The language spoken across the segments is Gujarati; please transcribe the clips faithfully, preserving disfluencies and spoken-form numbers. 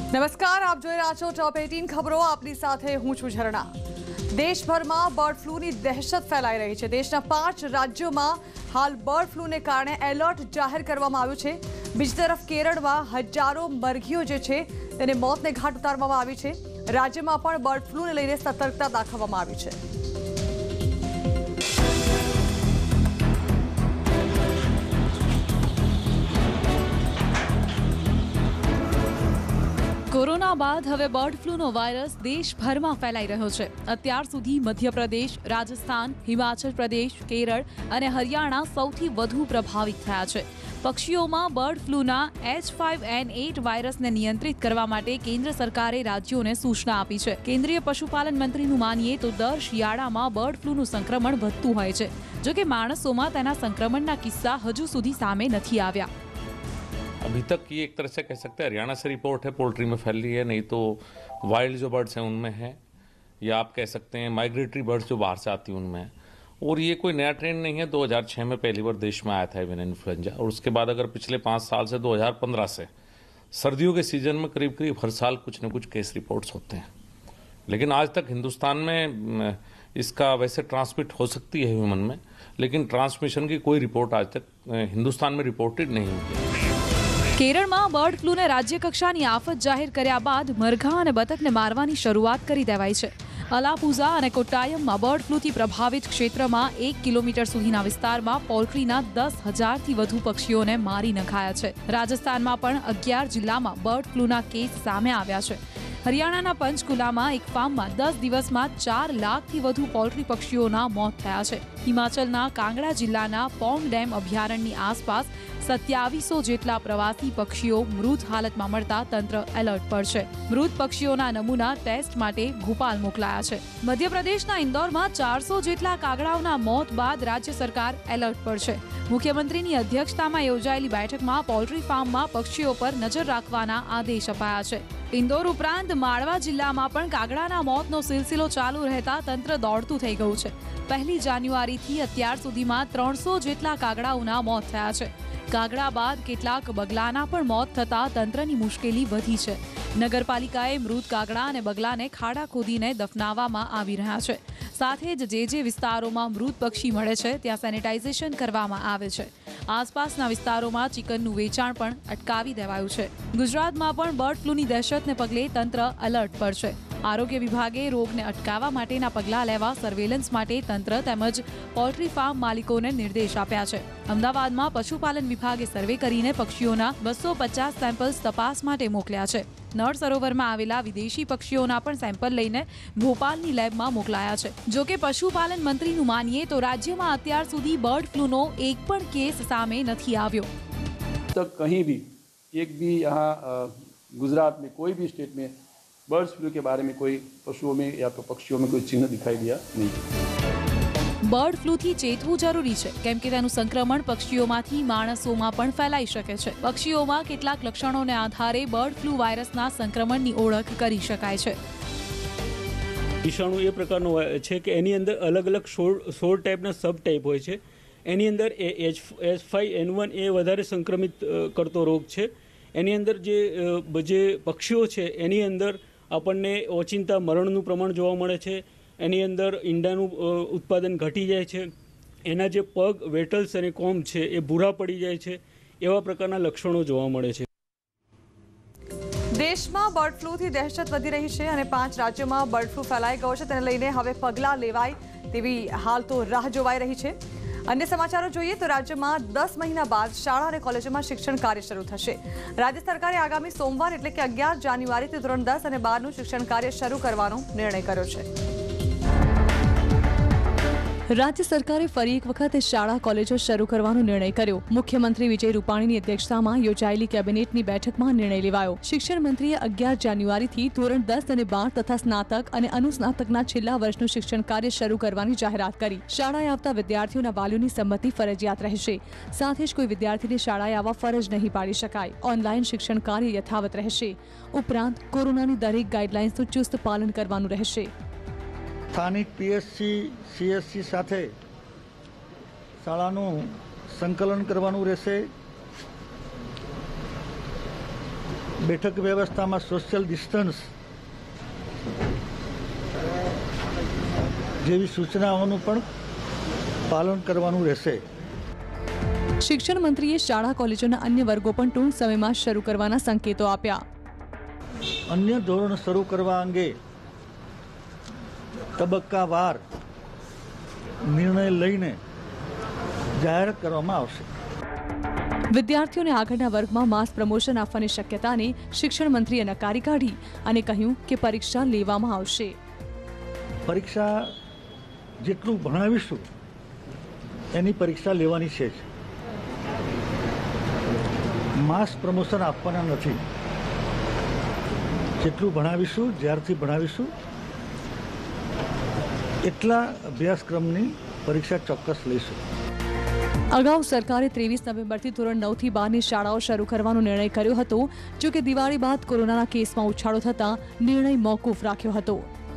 નમસ્કાર, આપ જોઈ રહ્યા છો ટોપ અઠ્ઠાવીસ ખબરો. આપની સાથે હું છું ઝરણા. દેશભરમાં બર્ડ ફ્લૂની દહેશત ફેલાઈ રહી છે. દેશના પાંચ રાજ્યોમાં હાલ બર્ડ ફ્લૂને કારણે એલર્ટ જાહેર કરવામાં આવ્યું છે. બીજી તરફ કેરળમાં હજારો મરઘીઓ જે છે તેને મોતને ઘાટ ઉતારવામાં આવી છે. રાજ્યમાં પણ બર્ડ ફ્લૂને લઈને સતર્કતા દાખવવામાં આવી છે. કોરોના બાદ હવે બર્ડ ફ્લૂનો વાયરસ દેશભરમાં ફેલાઈ રહ્યો છે. અત્યાર સુધી મધ્યપ્રદેશ, રાજસ્થાન, હિમાચલ પ્રદેશ, કેરળ અને હરિયાણા સૌથી વધુ પ્રભાવિત થયા છે. પક્ષીઓમાં બર્ડ ફ્લૂના એચ ફાઇવ એન એટ વાયરસને નિયંત્રિત કરવા માટે કેન્દ્ર સરકારે રાજ્યોને સૂચના આપી છે. કેન્દ્રીય પશુપાલન મંત્રીનું માનીએ તો દર શિયાળામાં બર્ડ ફ્લૂનું સંક્રમણ વધતું હોય છે. જોકે માણસોમાં તેના સંક્રમણના કિસ્સા હજુ સુધી સામે નથી આવ્યા. अभी तक ये एक तरह से कह सकते हैं हरियाणा से रिपोर्ट है पोल्ट्री में फैल रही है, नहीं तो वाइल्ड जो बर्ड्स हैं उनमें है, या आप कह सकते हैं माइग्रेटरी बर्ड्स जो बाहर से आती हैं उनमें है. और ये कोई नया ट्रेंड नहीं है. दो हज़ार छह में पहली बार देश में आया था एवियन इन्फ्लुएंजा, और उसके बाद अगर पिछले पाँच साल से दो हज़ार पंद्रह से सर्दियों के सीजन में करीब करीब हर साल कुछ न कुछ केस रिपोर्ट्स होते हैं. लेकिन आज तक हिंदुस्तान में इसका वैसे ट्रांसमिट हो सकती है ह्यूमन में, लेकिन ट्रांसमिशन की कोई रिपोर्ट आज तक हिंदुस्तान में रिपोर्टेड नहीं हुई है. કેરળમાં બર્ડ ફ્લૂને રાજ્ય કક્ષાની આફત જાહેર કર્યા બાદ મરઘા અને બતકને મારવાની શરૂઆત કરી દેવાઈ છે. અલાપુઝા અને કોટ્ટાયમમાં બર્ડ ફ્લૂથી પ્રભાવિત ક્ષેત્રમાં એક કિલોમીટર સુધીના વિસ્તારમાં પોલ્ટ્રીના દસ હજારથી વધુ પક્ષીઓને મારી નખાયા છે. રાજસ્થાનમાં પણ અગિયાર જિલ્લામાં બર્ડ ફ્લૂના કેસ સામે આવ્યા છે. હરિયાણાના પંચકુલામાં એક ફાર્મમાં દસ દિવસમાં ચાર લાખથી વધુ પોલ્ટ્રી પક્ષીઓના મોત થયા છે. હિમાચલના કાંગડા જિલ્લાના પોંગ ડેમ અભયારણ્યની આસપાસ સત્યાવીસો જેટલા પ્રવાસી પક્ષીઓ મૃત હાલતમાં મળતા તંત્ર એલર્ટ પર છે. મૃત પક્ષીઓના નમૂના ટેસ્ટ માટે ભોપાલ મોકલાયા છે. મધ્યપ્રદેશના ઇન્દોરમાં ચારસો જેટલા કાગડાઓના મોત બાદ રાજ્ય સરકાર એલર્ટ પર છે. મુખ્યમંત્રીની અધ્યક્ષતામાં યોજાયેલી બેઠકમાં પોલ્ટ્રી ફાર્મમાં પક્ષીઓ પર નજર રાખવાના આદેશ અપાયા છે. ઇન્દોર ઉપરાંત માળવા જિલ્લામાં પણ કાગડાના મોતનો સિલસિલો ચાલુ રહેતા તંત્ર દોડતું થઈ ગયું છે. પહેલી જાન્યુઆરીથી અત્યાર સુધીમાં ત્રણસો જેટલા કાગડાઓના મોત થયા છે. કાગડા બાદ કેટલાક બગલાના પણ મોત થતાં તંત્રની મુશ્કેલી વધી છે. નગરપાલિકાએ મૃત કાગડા અને બગલાને ખાડા ખોદીને દફનાવવામાં આવી રહ્યા છે. સાથે જ જે જે વિસ્તારોમાં મૃત પક્ષી મળે છે ત્યાં સેનિટાઇઝેશન કરવામાં આવે છે. આસપાસના વિસ્તારોમાં ચિકનનું વેચાણ પણ અટકાવી દેવાયું છે. ગુજરાતમાં પણ બર્ડ ફ્લૂની દહેશતને પગલે તંત્ર એલર્ટ પર છે. આરોગ્ય વિભાગે રોગને અટકાવવા માટેના પગલાં લેવા સર્વેલન્સ માટે તંત્ર તેમજ પોલ્ટ્રી ફાર્મ માલિકોને નિર્દેશ આપ્યા છે. અમદાવાદમાં પશુપાલન વિભાગે સર્વે કરીને પક્ષીઓના બસો પચાસ સેમ્પલ્સ તપાસ માટે મોકલ્યા છે. નળ સરોવરમાં આવેલા વિદેશી પક્ષીઓના પણ સેમ્પલ લઈને ભોપાલની લેબમાં મોકલાયા છે. જોકે પશુપાલન મંત્રીનું માનીએ તો રાજ્યમાં અત્યાર સુધી બર્ડ ફ્લૂનો એક પણ કેસ સામે નથી આવ્યો. તો કहीं भी एक भी यहाँ गुजरात में कोई भी स्टेट में बर्ड फ्लू के बारे में कोई पशुओं में या तो पक्षियों में कोई चिन्ह दिखाई दिया नहीं. બર્ડ ફ્લૂથી ચેતવું જરૂરી છે, કેમ કે તેનું સંક્રમણ પક્ષીઓમાંથી માણસોમાં પણ ફેલાઈ શકે છે. પક્ષીઓમાં કેટલાક લક્ષણોને આધારે બર્ડ ફ્લૂ વાયરસના સંક્રમણની ઓળખ કરી શકાય છે. વિષાણુ એ પ્રકારનો છે કે એની અંદર અલગ અલગ સોળ સોળ ટાઈપના સબ ટાઈપ હોય છે. એની અંદર એ H H five N one એ વધારે સંક્રમિત કરતો રોગ છે. એની અંદર જે જે પક્ષીઓ છે એની અંદર આપણને ઓચિંતા મરણનું પ્રમાણ જોવા મળે છે. એની અંદર ઈંડાનું ઉત્પાદન ઘટી જાય છે. એના જે પગ, વેટલ્સ અને કોમ છે એ ભૂરા પડી જાય છે. એવા પ્રકારના લક્ષણો જોવા મળે છે. દેશમાં બર્ડ ફ્લૂથી દહેશત વધી રહી છે અને પાંચ રાજ્યોમાં બર્ડ ફ્લૂ ફેલાઈ ગયો છે. તેને લઈને હવે પગલાં લેવાય તેવી હાલ તો રાહ જોવાઈ રહી છે. અન્ય સમાચારો જોઈએ તો રાજ્યમાં દસ મહિના બાદ શાળા અને કોલેજોમાં શિક્ષણ કાર્ય શરૂ થશે. રાજ્ય સરકારે આગામી સોમવાર એટલે કે અગિયાર જાન્યુઆરીથી ધોરણ દસ અને બારનું શિક્ષણ કાર્ય શરૂ કરવાનો નિર્ણય કર્યો છે. રાજ્ય સરકારે ફરી એક વખત શાળા કોલેજો શરૂ કરવાનો નિર્ણય કર્યો. મુખ્યમંત્રી વિજય રૂપાણીની અધ્યક્ષતામાં યોજાયેલી કેબિનેટની બેઠકમાં નિર્ણય લેવાયો. શિક્ષણ મંત્રીએ અગિયાર જાન્યુઆરીથી ધોરણ દસ અને બાર તથા સ્નાતક અને અનુસ્નાતકના છેલ્લા વર્ષનું શિક્ષણ કાર્ય શરૂ કરવાની જાહેરાત કરી. શાળાએ આવતા વિદ્યાર્થીઓના વાલીઓની સંમતિ ફરજિયાત રહેશે. સાથે જ કોઈ વિદ્યાર્થીને શાળાએ આવવા ફરજ નહીં પાડી શકાય. ઓનલાઈન શિક્ષણ કાર્ય યથાવત રહેશે. ઉપરાંત કોરોનાની દરેક ગાઈડલાઇન્સનું ચુસ્ત પાલન કરવાનું રહેશે. સ્થાનિક પીએસસી સીએસસી સાથે શાળાનું સંકલન કરવાનું રહેશે. બેઠક વ્યવસ્થામાં સોશિયલ ડિસ્ટન્સ જેવી સૂચનાઓનું પણ પાલન કરવાનું રહેશે. શિક્ષણ મંત્રીએ શાળા કોલેજોના અન્ય વર્ગો પણ ટૂંક સમયમાં શરૂ કરવાના સંકેતો આપ્યા. અન્ય ધોરણ શરૂ કરવા અંગે તબક્કાવાર નિર્ણય લઈને જાહેર કરવામાં આવશે. વિદ્યાર્થીઓને આગળના વર્ગમાં માસ પ્રમોશન આપવાની શક્યતાને શિક્ષણ મંત્રીએ નકારી કાઢી અને કહ્યું કે પરીક્ષા લેવામાં આવશે. પરીક્ષા જેટલું ભણાવીશું એની પરીક્ષા લેવાની છે જ. માસ પ્રમોશન આપવાના નથી. જેટલું ભણાવીશું, જ્યારથી ભણાવીશું એટલા અભ્યાસક્રમની પરીક્ષા ચોક્કસ લઈશું. અગાઉ સરકારે ત્રેવીસ નવેમ્બરથી ધોરણ નવથી બારની શાળાઓ શરૂ કરવાનો નિર્ણય કર્યો હતો. જો કે દિવાળી બાદ કોરોનાના કેસમાં ઉછાળો થતાં નિર્ણય મોકૂફ રાખ્યો હતો.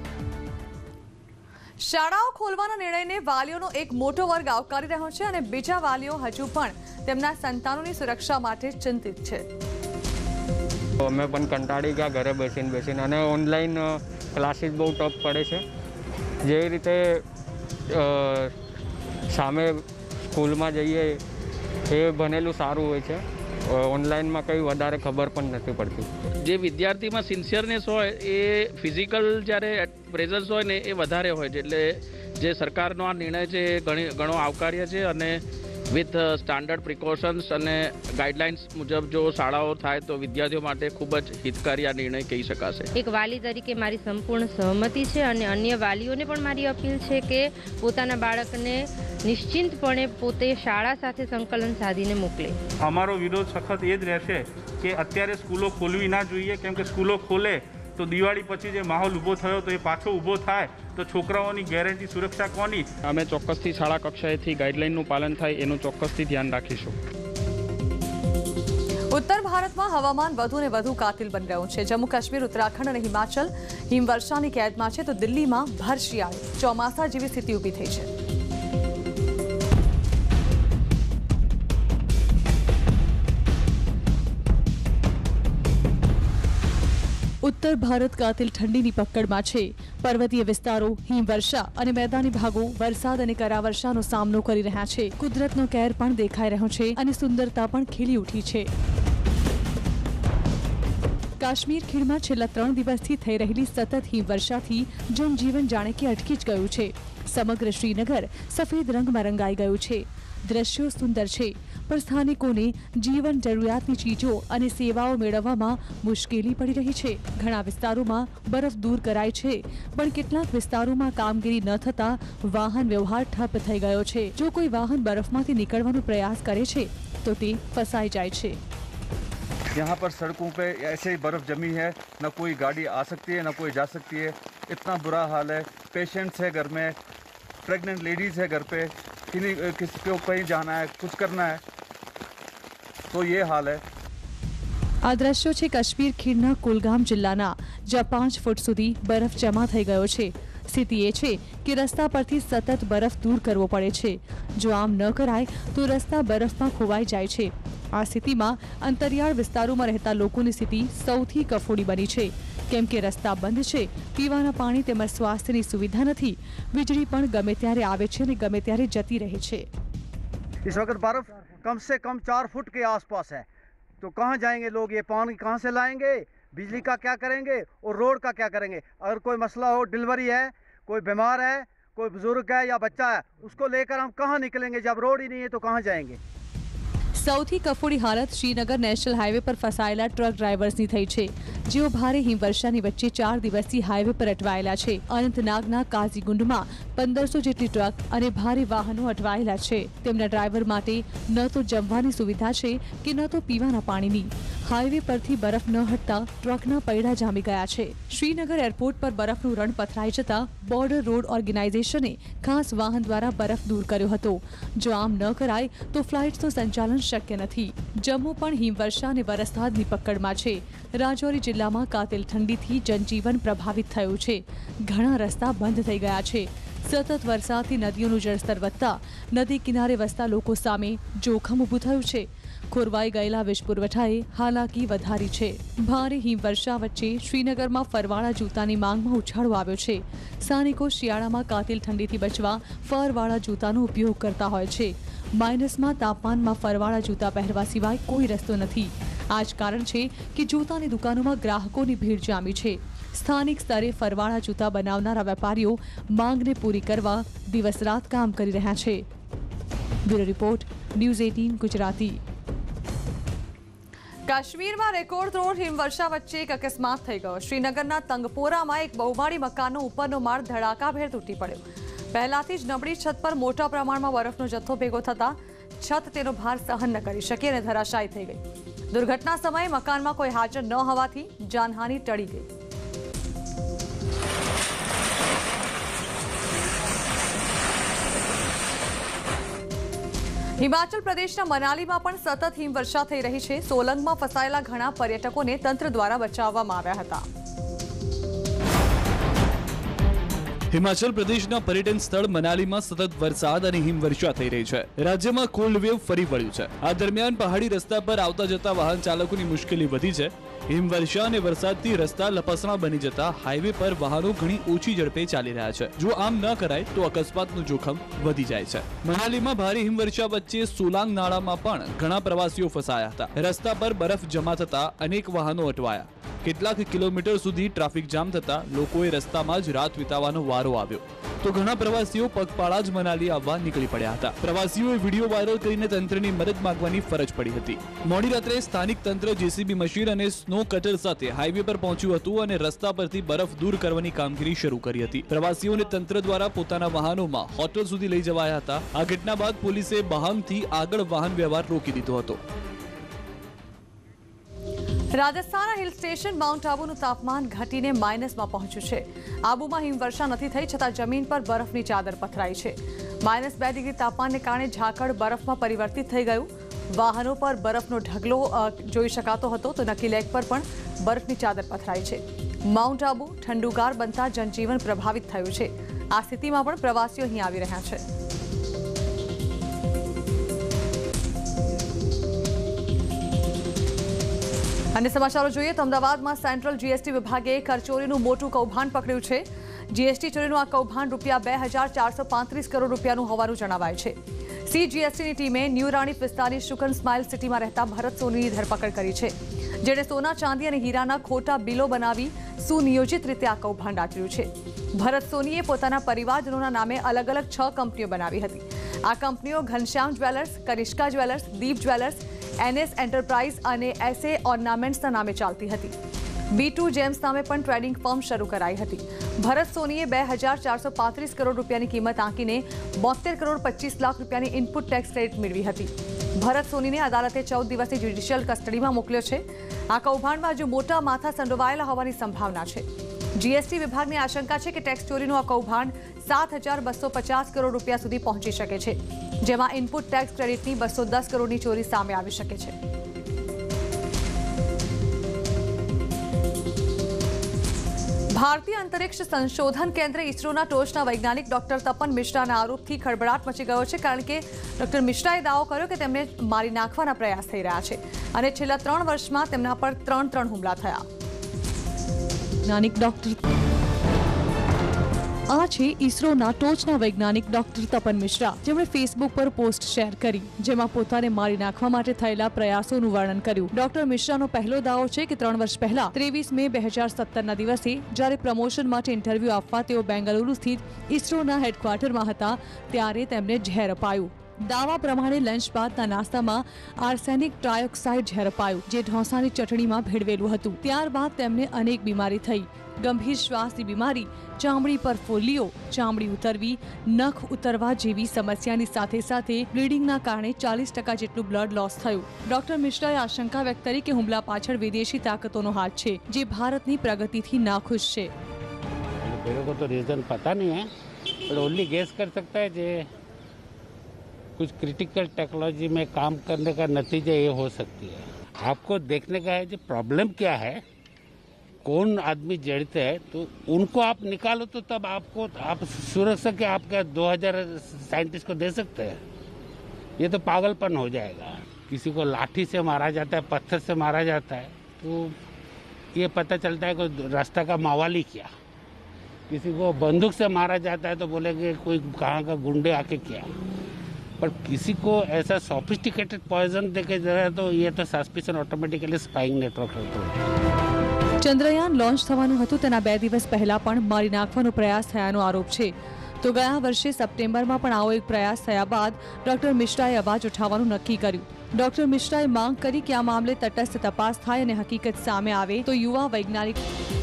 શાળાઓ ખોલવાના નિર્ણયને વાલીઓનો એક મોટો વર્ગ આવકારી રહ્યો છે અને બીજા વાલીઓ હજુ પણ તેમના સંતાનોની સુરક્ષા માટે ચિંતિત છે. અમે પણ કંટાળી ગયા ઘરે બેસીને બેસીને અને ઓનલાઈન ક્લાસીસ બહુ ટફ પડે છે. જે રીતે સામે સ્કૂલમાં જઈએ એ ભણેલું સારું હોય છે, ઓનલાઈનમાં કંઈ વધારે ખબર પણ નથી પડતી. જે વિદ્યાર્થીમાં સિન્સિયરનેસ હોય એ ફિઝિકલ જ્યારે પ્રેઝન્સ હોય ને એ વધારે હોય છે. એટલે જે સરકારનો આ નિર્ણય છે એ ઘણી ઘણો આવકાર્ય છે અને વિથ સ્ટાન્ડર્ડ પ્રિકોશન્સ અને ગાઈડલાઇન્સ મુજબ જો શાળાઓ થાય તો વિદ્યાર્થીઓ માટે ખૂબ જ હિતકારી આ નિર્ણય કહી શકાશે. એક વાલી તરીકે મારી સંપૂર્ણ સહમતિ છે અને અન્ય વાલીઓને પણ મારી અપીલ છે કે પોતાના બાળકને નિશ્ચિંતપણે પોતે શાળા સાથે સંકલન સાધીને મોકલે. અમારો વિરોધ સખત એ જ રહેશે કે અત્યારે સ્કૂલો ખોલવી ના જોઈએ, કેમ કે સ્કૂલો ખોલે તો દિવાળી પછી જે માહોલ ઊભો થયો તો એ પાછો ઊભો થાય તો છોકરાઓની ગેરંટી સુરક્ષા કોની? અમે ચોક્કસથી શાળા કક્ષાએથી ગાઈડલાઇનનું પાલન થાય એનું ચોક્કસથી ધ્યાન રાખીશું. ઉત્તર ભારતમાં હવામાન વધુ ને વધુ કાતિલ બની રહ્યું છે. જમ્મુ કાશ્મીર, ઉત્તરાખંડ અને હિમાચલ હિમવર્ષાની કેદમાં છે તો દિલ્હીમાં ભર શિયાળે ચોમાસા જેવી સ્થિતિ ઊભી થઈ છે. ઉત્તર ભારત કાતિલ ઠંડીની પકડમાં છે. પર્વતીય વિસ્તારો, હિમવર્ષા અને મેદાની ભાગો વરસાદ અને કરા વર્ષાનો સામનો કરી રહ્યા છે. કુદરતનો કહેર પણ દેખાઈ રહ્યો છે અને સુંદરતા પણ ખીલી ઉઠી છે. કાશ્મીર ખીણમાં છેલ્લા ત્રણ દિવસથી થઈ રહેલી સતત હિમવર્ષાથી જનજીવન જાણે કે અટકી જ ગયું છે. સમગ્ર શ્રીનગર સફેદ રંગમાં રંગાઈ ગયું છે. દ્રશ્યો સુંદર છે, પણ સ્થાનિકોને જીવન જરૂરિયાતની ચીજો અને સેવાઓ મેળવવામાં મુશ્કેલી પડી રહી છે. ઘણા વિસ્તારોમાં બરફ દૂર કરાય છે, પણ કેટલાક વિસ્તારોમાં કામગીરી ન થતાં વાહન વ્યવહાર ઠપ થઈ ગયો છે. જો કોઈ વાહન બરફમાંથી નીકળવાનો પ્રયાસ કરે છે તો તે ફસાઈ જાય છે. यहाँ पर सड़कों पे ऐसे ही बर्फ जमी है, न कोई गाड़ी आ सकती है न कोई जा सकती है. इतना बुरा हाल है. पेशेंट्स है घर में, प्रेग्नेंट लेडीज़ है घर पे, किसी किसी को कहीं जाना है, कुछ करना है तो ये हाल है. આ દ્રશ્યો છે કાશ્મીર ખીણના કુલગામ જિલ્લાના, જ્યાં પાંચ ફૂટ સુધી બરફ જમા થઈ ગયો છે. સ્થિતિ એ છે કે રસ્તા પરથી સતત બરફ દૂર કરવો પડે છે. જો આમ ન કરાય તો રસ્તા બરફમાં ખોવાઈ જાય છે. આ સ્થિતિમાં અંતરિયાળ વિસ્તારોમાં રહેતા લોકોની સ્થિતિ સૌથી કફોડી બની છે, કેમ કે રસ્તા બંધ છે, પીવાના પાણી તેમજ સ્વાસ્થ્યની સુવિધા નથી. વીજળી પણ ગમે ત્યારે આવે છે અને ગમે ત્યારે જતી રહે છે. इस वक्त बर्फ कम से कम चार फुट के आसपास है, तो कहाँ जाएंगे लोग? ये पानी कहाँ से लाएंगे? बिजली का क्या करेंगे और रोड का क्या करेंगे? अगर कोई मसला हो, डिलीवरी है, कोई बीमार है, कोई बुजुर्ग है या बच्चा है, उसको लेकर हम कहाँ निकलेंगे? जब रोड ही नहीं है तो कहाँ जाएंगे? સૌથી કફોડી હાલત શ્રીનગર નેશનલ હાઈવે પર ફસાયેલા ટ્રક ડ્રાઈવર્સની થઈ છે, જેઓ ભારે હિમવર્ષાની વચ્ચે ચાર દિવસથી હાઈવે પર અટવાયેલા છે. અનંતનાગના કાઝીગુંડમાં પંદરસો જેટલી ટ્રક અને ભારે વાહનો અટવાયેલા છે. તેમના ડ્રાઈવર માટે ન તો જમવાની સુવિધા છે કે ન તો પીવાના પાણીની. હાઈવે પરથી બરફ ન હટતા ટ્રકના પૈડા જામી ગયા છે. શ્રીનગર એરપોર્ટ પર બરફનું રણ પથરાઈ જતા બોર્ડર રોડ ઓર્ગેનાઇઝેશને ખાસ વાહન દ્વારા બરફ દૂર કર્યો હતો. જો આમ ન કરાય તો ફ્લાઇટ્સનું સંચાલન શક્ય નથી. જમ્મુ પણ હિમવર્ષા અને વરસાદની પકડમાં છે. રાજૌરી જિલ્લામાં કાતિલ ઠંડીથી જનજીવન પ્રભાવિત થયું છે. ઘણા રસ્તા બંધ થઈ ગયા છે. સતત વરસાદથી નદીઓનું જળસ્તર વધતા નદી કિનારે વસતા લોકો સામે જોખમ ઊભું થયું છે. ખોરવાઈ ગયેલા વીજ પુરવઠાએ હાલાકી વધારી છે. ભારે હિમવર્ષા વચ્ચે શ્રીનગરમાં ફરવાળા જૂતાની માંગમાં ઉછાળો આવ્યો છે. સ્થાનિકો શિયાળામાં કાતિલ ઠંડીથી બચવા ફરવાળા જૂતાનો ઉપયોગ કરતા હોય છે. માઇનસમાં તાપમાનમાં ફરવાળા જૂતા પહેરવા સિવાય કોઈ રસ્તો નથી. આ જ કારણ છે કે જૂતાની દુકાનોમાં ગ્રાહકોની ભીડ જામી છે. સ્થાનિક સ્તરે ફરવાળા જૂતા બનાવનારા વેપારીઓ માંગને પૂરી કરવા દિવસ રાત કામ કરી રહ્યા છે. બ્યુરો રિપોર્ટ, ન્યૂઝ અઠ્ઠાવીસ ગુજરાતી. કાશ્મીરમાં રેકોર્ડ તોડ હિમવર્ષા વચ્ચે એક અકસ્માત થઈ ગયો. શ્રીનગરના તંગપોરામાં એક બહુમાળી મકાનનો ઉપરનો માળ ધડાકાભેર તૂટી પડ્યો. પહેલાથી જ નબળી છત પર મોટા પ્રમાણમાં બરફનો જથ્થો ભેગો થતા છત તેનો ભાર સહન ન કરી શકી અને ધરાશાયી થઈ ગઈ. દુર્ઘટના સમયે મકાનમાં કોઈ હાજર ન હોવાથી જાનહાનિ ટળી ગઈ. હિમાચલ પ્રદેશના મનાલીમાં પણ સતત હિમવર્ષા થઈ રહી છે. સોલંગમાં ફસાયેલા ઘણા પર્યટકોને તંત્ર દ્વારા બચાવવામાં આવ્યા હતા. હિમાચલ પ્રદેશના પર્યટન સ્થળ મનાલીમાં સતત વરસાદ અને હિમવર્ષા થઈ રહી છે. રાજ્યમાં કોલ્ડ વેવ ફરી વળ્યું છે. આ દરમિયાન પહાડી રસ્તા પર આવતા જતા વાહન ચાલકોની મુશ્કેલી વધી છે. હિમવર્ષા અને વરસાદથી રસ્તા લપસણા બની જતા હાઈવે પર વાહનો ઘણી ઓછી ઝડપે ચાલી રહ્યા છે. જો આમ ન કરાય તો અકસ્માતનું જોખમ વધી જાય છે. મનાલીમાં ભારે હિમવર્ષા વચ્ચે સોલાંગ નાળામાં પણ ઘણા પ્રવાસીઓ ફસાયા હતા. રસ્તા પર બરફ જમા થતા અનેક વાહનો અટવાયા. કેટલાક કિલોમીટર સુધી ટ્રાફિક જામ થતા લોકોએ રસ્તામાં જ રાત વિતાવવાનો વારો આવ્યો. તો ઘણા પ્રવાસીઓ પગપાળા જ મનાલી આવવા નીકળી પડ્યા હતા. પ્રવાસીઓએ વિડીયો વાયરલ કરીને તંત્રની મદદ માંગવાની ફરજ પડી હતી. મોડી રાત્રે સ્થાનિક તંત્ર જેસીબી મશીન અને સ્નો કટર સાથે હાઈવે પર પહોંચ્યું હતું અને રસ્તા પરથી બરફ દૂર કરવાની કામગીરી શરૂ કરી હતી. પ્રવાસીઓને તંત્ર દ્વારા પોતાના વાહનોમાં હોટલ સુધી લઈ જવાયા હતા. આ ઘટના બાદ પોલીસે બહામથી આગળ વાહન વ્યવહાર રોકી દીધો હતો. રાજસ્થાનના હિલ સ્ટેશન માઉન્ટ આબુનું તાપમાન ઘટીને માઇનસમાં પહોંચ્યું છે. આબુમાં હિમવર્ષા નથી થઈ છતાં જમીન પર બરફની ચાદર પથરાઈ છે. માઇનસ બે ડિગ્રી તાપમાનને કારણે ઝાકળ બરફમાં પરિવર્તિત થઈ ગયું. વાહનો પર બરફનો ઢગલો જોઈ શકાતો હતો તો નકી લેક પર પણ બરફની ચાદર પથરાઈ છે. માઉન્ટ આબુ ઠંડુગાર બનતા જનજીવન પ્રભાવિત થયું છે. આ સ્થિતિમાં પણ પ્રવાસીઓ અહીં આવી રહ્યા છે. અને સમાચારો જોઈએ તો અમદાવાદમાં સેન્ટ્રલ જીએસટી વિભાગે કરચોરીનું મોટું કૌભાંડ પકડ્યું છે. જીએસટી ચોરીનું આ કૌભાંડ રૂપિયા બે હજાર ચારસો પાંત્રીસ કરોડ રૂપિયાનું હોવાનું જણાવાય છે. સી જીએસટીની ટીમે ન્યૂ રાણી પિસ્તાની શુકન સ્માઇલ સિટીમાં રહેતા ભરત સોનીની ધરપકડ કરી છે, જેણે સોના ચાંદી અને હીરાના ખોટા બિલો બનાવી સુનિયોજિત રીતે આ કૌભાંડ આચર્યું છે. ભરત સોનીએ પોતાના પરિવારજનોના નામે અલગ અલગ છ કંપનીઓ બનાવી હતી. આ કંપનીઓ Ghanshyam jewellers, Kanishka jewellers, Deep jewellers, NS enterprise અને એસએ ઓર્નામેન્ટ્સના નામે ચાલતી હતી. બી ટુ જેમ્સ નામે પણ ટ્રેડિંગ ફર્મ શરૂ કરાઈ હતી. ભરત સોનીએ બે હજાર ચારસો પાંત્રીસ કરોડ રૂપિયાની કિંમત આંકીને બોતેર કરોડ પચીસ લાખ રૂપિયાની ઇનપુટ ટેક્સ ક્રેડિટ મેળવી હતી. ભરત સોનીને અદાલતે ચૌદ દિવસની જ્યુડિશિયલ કસ્ટડીમાં મોકલ્યો છે. આ કૌભાંડમાં હજુ મોટા માથા સંડોવાયેલા હોવાની સંભાવના છે. જીએસટી વિભાગની આશંકા છે કે ટેક્સ ચોરીનું આ કૌભાંડ સાત હજાર બસો પચાસ કરોડ રૂપિયા સુધી પહોંચી શકે છે, જેમાં ઇનપુટ ટેક્સ ક્રેડિટની બસો દસ કરોડની ચોરી સામે આવી શકે છે. ભારતીય અંતરિક્ષ સંશોધન કેન્દ્ર ઇસરોના ટોચના વૈજ્ઞાનિક ડોક્ટર તપન મિશ્રાના આરોપથી ખળભળાટ મચી ગયો છે, કારણ કે ડોક્ટર મિશ્રાએ દાવો કર્યો કે તેમને મારી નાખવાના પ્રયાસ થઈ રહ્યા છે અને છેલ્લા ત્રણ વર્ષમાં તેમના પર ત્રણ ત્રણ હુમલા થયા. વૈજ્ઞાનિક ડોક્ટર આ છે ઇસરોના ટોચના વૈજ્ઞાનિક ડોક્ટર તપન મિશ્રા, જેમણે ફેસબુક પર પોસ્ટ શેર કરી, જેમાં પોતાને મારી નાખવા માટે થયેલા પ્રયાસોનું વર્ણન કર્યું. ડોક્ટર મિશ્રાનો પહેલો દાવો છે કે ત્રણ વર્ષ પહેલા ત્રેવીસ મે બે હજાર સત્તરના દિવસે જ્યારે પ્રમોશન માટે ઇન્ટરવ્યુ આપવા તેઓ બેંગલુરુ સ્થિત ઇસરોના હેડક્વાર્ટરમાં હતા, ત્યારે તેમને ઝેર અપાયું. દાવા પ્રમાણે લંચ બાદના નાસ્તામાં આર્સેનિક ટ્રાયોક્સાઇડ ઝેર અપાયું, જે ઢોસાની ચટણીમાં ભેળવેલું હતું. ત્યારબાદ તેમને અનેક બીમારી થઈ. ગંભીર શ્વાસની બીમારી, ચામડી પર ફોલ્લીઓ, ચામડી ઉતરવી, નખ ઉતરવા જેવી સમસ્યાની સાથે સાથે બ્લીડિંગના કારણે ચાલીસ ટકા જેટલું બ્લડ લોસ થયું. ડોક્ટર મિશ્રાએ આશંકા વ્યક્ત કરી કે હુમલા પાછળ વિદેશી તાકાતોનો હાથ છે, જે ભારતની પ્રગતિથી નાખુશ છે. मेरे को तो रीज़न पता नहीं है, पर ओनली गेस कर सकता है जे कुछ क्रिटिकल टेक्नोलॉजी में काम करने का नतीजा ये हो सकती है. आपको देखने का है जो प्रॉब्लम क्या है, कौन आदमी जड़ते हैं, तो उनको आप निकालो तो तब आपको आप सुरक्षा के आपका दो हज़ार साइंटिस्ट को दे सकते हैं. ये तो पागलपन हो जाएगा. किसी को लाठी से मारा जाता है, पत्थर से मारा जाता है, तो ये पता चलता है कि रास्ता का मावाली क्या। किसी को बंदूक से मारा जाता है तो बोलेंगे कोई कहाँ का गुंडे आके किया, पर किसी को ऐसा सोफिस्टिकेटेड पॉइजन देके जाए तो ये तो सस्पिशन ऑटोमेटिकली स्पाइंग नेटवर्क होतो। ચંદ્રયાન લોન્ચ થવાનું હતું તેના બે દિવસ પહેલા પણ મારી નાખવાનો પ્રયાસ થયાનો આરોપ છે। તો ગયા વર્ષે સપ્ટેમ્બરમાં પણ આવો એક પ્રયાસ થયા બાદ ડોક્ટર મિશ્રાએ અવાજ ઉઠાવવાનું નક્કી કર્યું। ડોક્ટર મિશ્રાએ માંગ કરી કે આ મામલે તટસ્થ તપાસ થાય અને હકીકત સામે આવે તો યુવા વૈજ્ઞાનિક।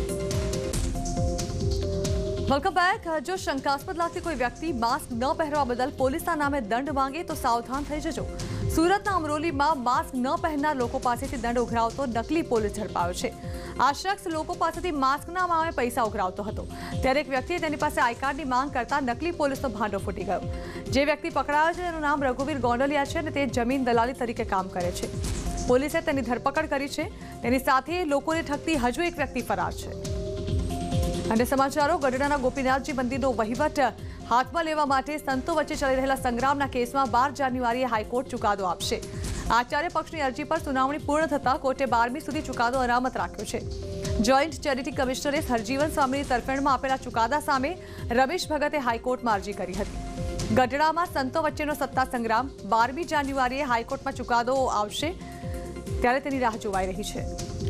Welcome back. જો શંકાસ્પદ લાગતી કોઈ વ્યક્તિ માસ્ક ન પહેરવા બદલ પોલીસના નામે દંડ માંગે તો સાવધાન થઈ જજો। સુરતના અમરોલીમાં માસ્ક ન પહેરનાર લોકો પાસેથી દંડ ઉઘરાવતો નકલી પોલીસ ઝડપાયો છે। આ શખ્સ લોકો પાસેથી માસ્કના નામે પૈસા ઉઘરાવતો હતો, ત્યારે એક વ્યક્તિએ તેની પાસે આઈ કાર્ડની માંગ કરતા નકલી પોલીસનો ભાંડો ફૂટી ગયો। જે વ્યક્તિ પકડાયો છે તેનું નામ રઘુવીર ગોંડલિયા છે અને તે જમીન દલાલી તરીકે કામ કરે છે। પોલીસે તેની ધરપકડ કરી છે। તેની સાથે લોકોને ઠગતી હજુ એક વ્યક્તિ ફરાર છે। અને સમાચારો ગઢડાના ગોપીનાથજી મંદિરનો વહીવટ હાથમાં લેવા માટે સંતો વચ્ચે ચાલી રહેલા સંગ્રામના કેસમાં બાર જાન્યુઆરીએ હાઈકોર્ટ ચુકાદો આપશે। આચાર્ય પક્ષની અરજી પર સુનાવણી પૂર્ણ થતા કોર્ટે બારમી સુધી ચુકાદો અનામત રાખ્યો છે। જોઈન્ટ ચેરિટી કમિશનરે હરજીવન સ્વામીની તરફેણમાં આપેલા ચુકાદા સામે રમેશ ભગતે હાઈકોર્ટમાં અરજી કરી હતી। ગઢડામાં સંતો વચ્ચેનો સત્તા સંગ્રામ બારમી જાન્યુઆરીએ હાઈકોર્ટમાં ચુકાદો આવશે, ત્યારે તેની રાહ જોવાઈ રહી છે।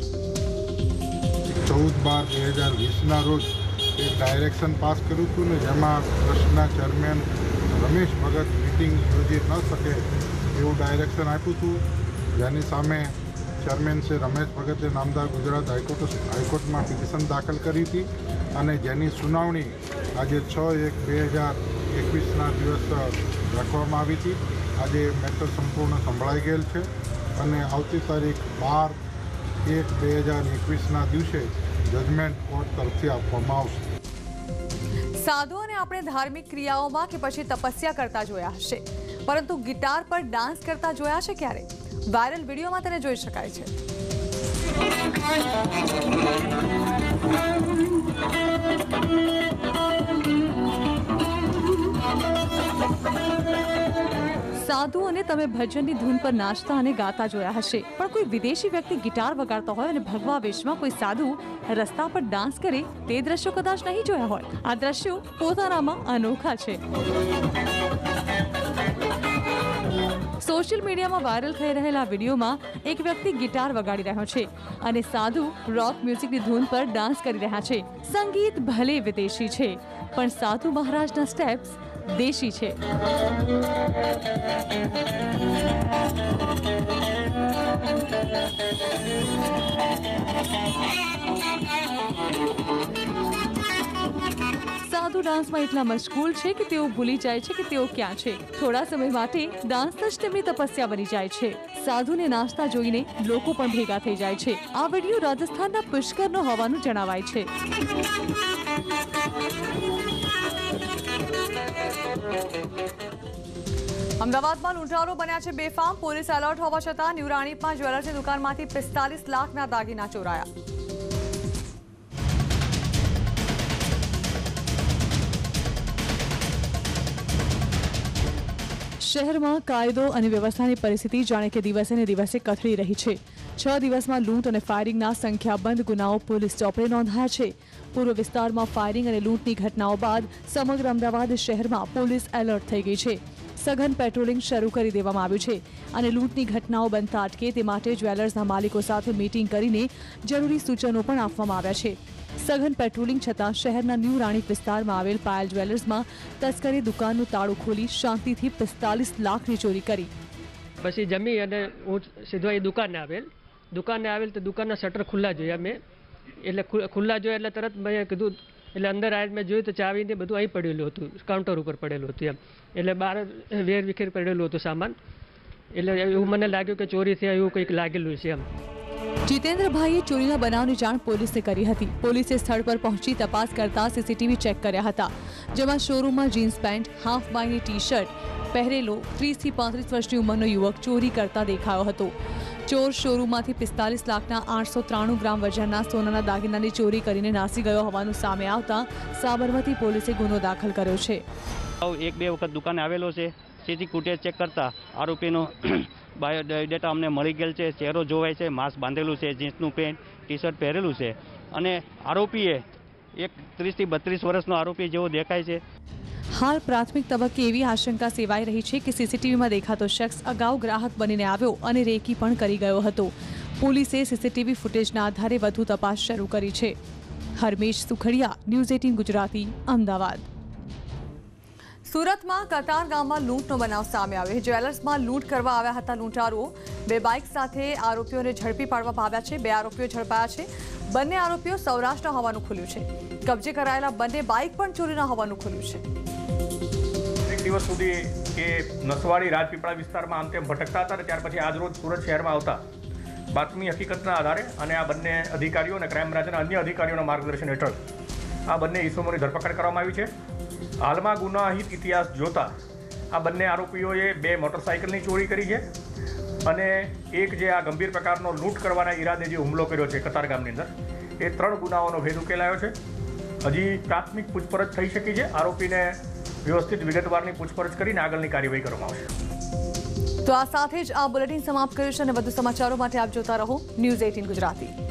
ચૌદ બાર બે હજાર વીસના રોજ એક ડાયરેક્શન પાસ કર્યું હતું ને જેમાં ટ્રસ્ટના ચેરમેન રમેશ ભગત મિટિંગ યોજી ન શકે એવું ડાયરેક્શન આપ્યું હતું, જેની સામે ચેરમેન શ્રી રમેશ ભગતે નામદાર ગુજરાત હાઈકોર્ટ હાઈકોર્ટમાં પિટિશન દાખલ કરી હતી અને જેની સુનાવણી આજે છ એક બે હજાર એકવીસના દિવસ રાખવામાં આવી હતી। આજે મેટર સંપૂર્ણ સંભળાઈ ગયેલ છે અને આવતી તારીખ બાર એક બે હજાર એકવીસના દિવસે જજમેન્ટ કોર્ટ તરફથી આપવામાં આવશે। સાધુઓને આપણે ધાર્મિક ક્રિયાઓમાં કે પછી તપસ્યા કરતા જોયા હશે, પરંતુ ગિટાર પર ડાન્સ કરતા જોયા છે ક્યારે? વાયરલ વિડીયોમાં તેને જોઈ શકાય છે। સાધુઓને તમે ભજનની ધૂન પર નાચતા અને ગાતા જોયા હશે, પણ કોઈ વિદેશી વ્યક્તિ ગિટાર વગાડતો હોય અને ભગવા વેશમાં કોઈ સાધુ રસ્તા પર ડાન્સ કરે તે દ્રશ્યો કદાચ નહીં જોયા હોય। આ દ્રશ્યો પોતાનામાં અનોખા છે। સોશિયલ મીડિયામાં વાયરલ થઈ રહેલા વિડીયોમાં એક વ્યક્તિ ગિટાર વગાડી રહ્યો છે અને સાધુ રોક મ્યુઝિકની ધૂન પર ડાન્સ કરી રહ્યા છે। સંગીત ભલે વિદેશી છે, પણ સાધુ મહારાજના સ્ટેપ્સ દેશી છે। સાધુ ડાન્સમાં એટલા મશગુલ છે કે તેઓ ભૂલી જાય છે કે તેઓ ક્યાં છે। થોડા સમય માટે ડાન્સ જ તેમની તપસ્યા બની જાય છે। સાધુને નાચતા જોઈને લોકો પણ ભેગા થઈ જાય છે। આ વિડીયો રાજસ્થાનના પુષ્કરનો હોવાનું જણાવાય છે। અમદાવાદમાં લૂંટારો બન્યા છે બેફામ। પોલીસ એલર્ટ હોવા છતાં ન્યૂરાણીપમાં જ્વેલર્સની દુકાનમાંથી પિસ્તાલીસ લાખના દાગીના ચોરાયા। શહેરમાં કાયદો અને વ્યવસ્થાની પરિસ્થિતિ જાણે કે દિવસે ને દિવસે કથળી રહી છે। છ દિવસમાં લૂંટ અને ફાયરિંગના સંખ્યાબંધ ગુનાઓ પોલીસ ચોપડે નોંધાયા છે। પૂર્વ વિસ્તારમાં ફાયરિંગ અને લૂંટની ઘટનાઓ બાદ સમગ્ર અમદાવાદ શહેરમાં પોલીસ એલર્ટ થઈ ગઈ છે। સઘન પેટ્રોલિંગ શરૂ કરી દેવામાં આવ્યું છે અને લૂંટની ઘટનાઓ બનતા અટકે તે માટે જ્વેલર્સના માલિકો સાથે મીટિંગ કરીને જરૂરી સૂચનો પણ આપવામાં આવ્યા છે। સઘન પેટ્રોલિંગ છતાં શહેરના ન્યૂ રાણીપ વિસ્તારમાં આવેલ પાયલ જ્વેલર્સમાં તસ્કરે દુકાનનું તાળું ખોલી શાંતિથી પિસ્તાલીસ લાખની ચોરી કરી। પછી જમી અને હું સીધો એ દુકાને આવેલ દુકાને આવેલ તો દુકાનના શટર ખુલ્લા જોયા મેં, એટલે ખુલ્લા જોયા એટલે તરત મેં કીધું, એટલે અંદર આવીને મેં જોયું તો ચાવીને બધું અહીં પડેલું હતું, કાઉન્ટર ઉપર પડેલું હતું એમ, એટલે બહાર વેર વિખેર પડેલું હતું સામાન, એટલે એવું મને લાગ્યું કે ચોરી થયા એવું કંઈક લાગેલું છે એમ। જીતેન્દ્રભાઈએ ચોરીના બનાવની જાણ પોલીસને કરી હતી। પોલીસે સ્થળ પર પહોંચી તપાસ કરતા સીસીટીવી ચેક કર્યા હતા, જેમાં શોરૂમમાં જીન્સ પેન્ટ, હાફ બાયની ટી શર્ટ પહેરેલો ત્રીસથી પાંત્રીસ વર્ષની ઉંમરનો યુવક ચોરી કરતા દેખાયો હતો। ચોર શોરૂમમાંથી પિસ્તાલીસ લાખના આઠસો ત્રાણું ગ્રામ વજનના સોનાના દાગીનાની ચોરી કરીને નાસી ગયો હોવાનું સામે આવતા સાબરમતી પોલીસે ગુનો દાખલ કર્યો છે। એક બે વખત દુકાને આવેલો છે, સીસી ફૂટેજ ચેક કરતા આરોપીનો બાયોડેટા અમને મળી ગયેલ છે. ચહેરો જોવાય છે, માસ્ક બાંધેલું છે, જીન્સનું પેન્ટ ટી શર્ટ પહેરેલું છે અને આરોપીએ એક ત્રીસથી બત્રીસ વર્ષનો આરોપી જેવો દેખાય છે. હાલ પ્રાથમિક તબક્કે એવી આશંકા સેવાઈ રહી છે કે સીસીટીવીમાં દેખાતો શખ્સ અગાઉ ગ્રાહક બનીને આવ્યો અને રેકી પણ કરી ગયો હતો. પોલીસે સીસીટીવી ફૂટેજના આધારે વધુ તપાસ શરૂ કરી છે. Harmesh Sukhadiya, news eighteen Gujarati, Ahmedabad. સુરતમાં કતાર ગામમાં લૂંટનો બનાવ સામે આવ્યો. જ્વેલર્સમાં લૂંટ કરવા આવ્યા હતા લૂંટારુઓ. બે બાઇક સાથે આરોપીઓને ઝડપી પાડવામાં આવ્યા છે. બે આરોપીઓ ઝડપાયા છે. બંને આરોપીઓ સૌરાષ્ટ્રના હોવાનું ખુલ્યું છે. કબજે કરાયેલા બંને બાઇક પણ ચોરીના હોવાનું ખુલ્યું છે. એક દિવસ સુધી એ નસવાડી રાજપીપળા વિસ્તારમાં આમ તેમ ભટકતા હતા અને ત્યાર પછી આજરોજ સુરત શહેરમાં આવતા બાતમી હકીકતના આધારે અને આ બંને અધિકારીઓ અને ક્રાઇમ બ્રાન્ચના અન્ય અધિકારીઓના માર્ગદર્શન હેઠળ આ બંને ઈસમોની ધરપકડ કરવામાં આવી છે. હાલમાં ગુનાહિત ઇતિહાસ જોતા આ બંને આરોપીઓએ બે મોટરસાઇકલની ચોરી કરી છે અને એક જે આ ગંભીર પ્રકારનો લૂંટ કરવાના ઈરાદે જે હુમલો કર્યો છે કતાર ગામની અંદર, એ ત્રણ ગુનાઓનો ભેદ ઉકેલાયો છે. હજી પ્રાથમિક પૂછપરછ થઈ શકી છે. આરોપીને વ્યવસ્થિત વિગતવારની પૂછપરછ કરીને આગળની કાર્યવાહી કરવામાં આવશે. તો આ સાથે જ આ બુલેટિન સમાપ્ત કર્યું છે અને વધુ સમાચારો માટે આપ જોતા રહો ન્યૂઝ એટીન ગુજરાતી.